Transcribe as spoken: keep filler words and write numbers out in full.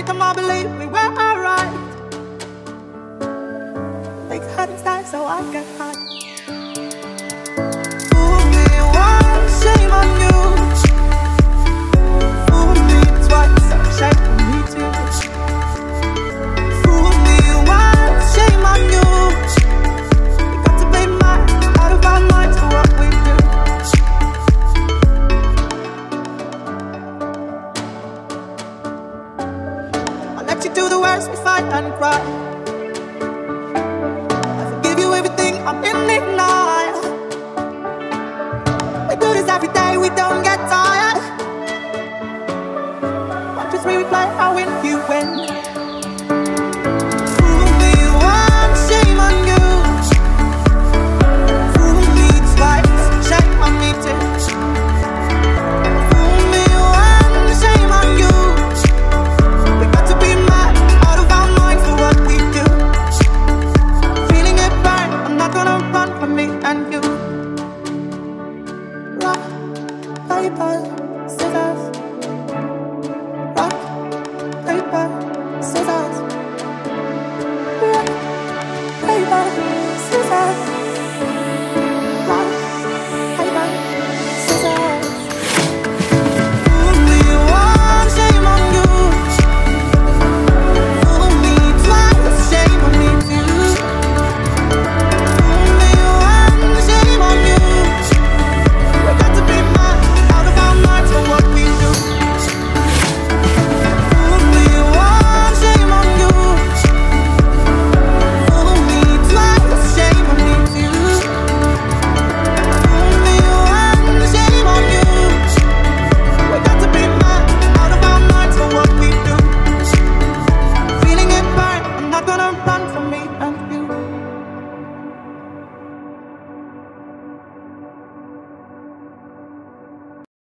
make them all believe we were alright. Make hearts die so I get high. Fool me once, shame on you. Fool me twice, shame on me too. Fool me once, shame on you. We got to be mad, out of our minds for what we do. I'll let you do the worst, we fight and cry. I'm in denial. We do this every day, we don't get tired. One, two, three, we play, I win, you win.